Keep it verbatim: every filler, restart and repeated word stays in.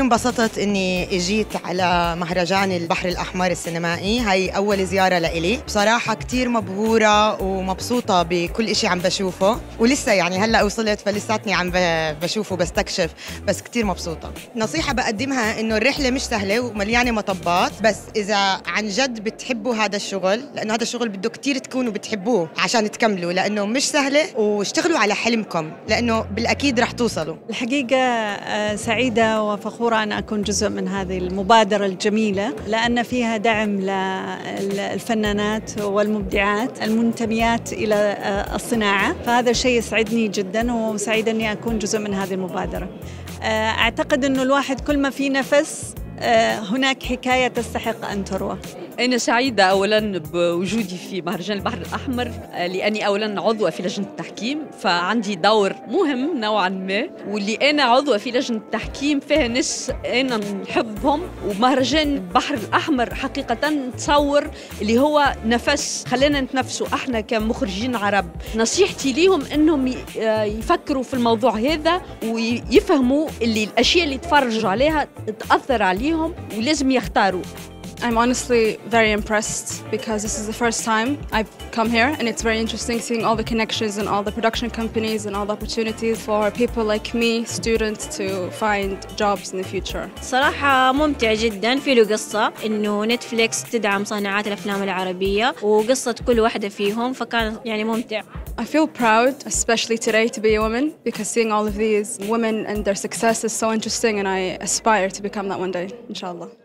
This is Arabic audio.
انبسطت إني إجيت على مهرجان البحر الأحمر السينمائي. هاي أول زيارة لإلي، بصراحة كتير مبهورة ومبسوطة بكل إشي عم بشوفه، ولسه يعني هلأ وصلت فلساتني عم بشوفه بستكشف، بس كتير مبسوطة. نصيحة بقدمها إنه الرحلة مش سهلة ومليانة مطبات، بس إذا عن جد بتحبوا هذا الشغل، لأنه هذا الشغل بده كتير تكونوا بتحبوه عشان تكملوا، لأنه مش سهلة، واشتغلوا على حلمكم لأنه بالأكيد رح توصلوا. الحقيقة سعيدة وفخورة أن أكون جزء من هذه المبادرة الجميلة، لأن فيها دعم للفنانات والمبدعات المنتميات إلى الصناعة، فهذا شيء يسعدني جدا وسعيدة أني أكون جزء من هذه المبادرة. أعتقد أنه الواحد كل ما في نفس هناك حكاية تستحق أن تروى. أنا سعيدة أولاً بوجودي في مهرجان البحر الأحمر، لأني أولاً عضوة في لجنة التحكيم، فعندي دور مهم نوعاً ما، واللي أنا عضوة في لجنة التحكيم فيها ناس أنا نحبهم. ومهرجان البحر الأحمر حقيقة تصور اللي هو نفس، خلينا نتنفسوا إحنا كمخرجين عرب. نصيحتي ليهم إنهم يفكروا في الموضوع هذا ويفهموا اللي الأشياء اللي تفرجوا عليها تأثر عليهم ولازم يختاروا. I'm honestly very impressed because this is the first time I've come here, and it's very interesting seeing all the connections and all the production companies and all the opportunities for people like me, students, to find jobs in the future. صراحة ممتع جدا، في له قصة إنه نتفليكس تدعم صناعات الأفلام العربية وقصة كل واحدة فيهم، فكان يعني ممتع. I feel proud, especially today, to be a woman, because seeing all of these women and their success is so interesting, and I aspire to become that one day, inshallah.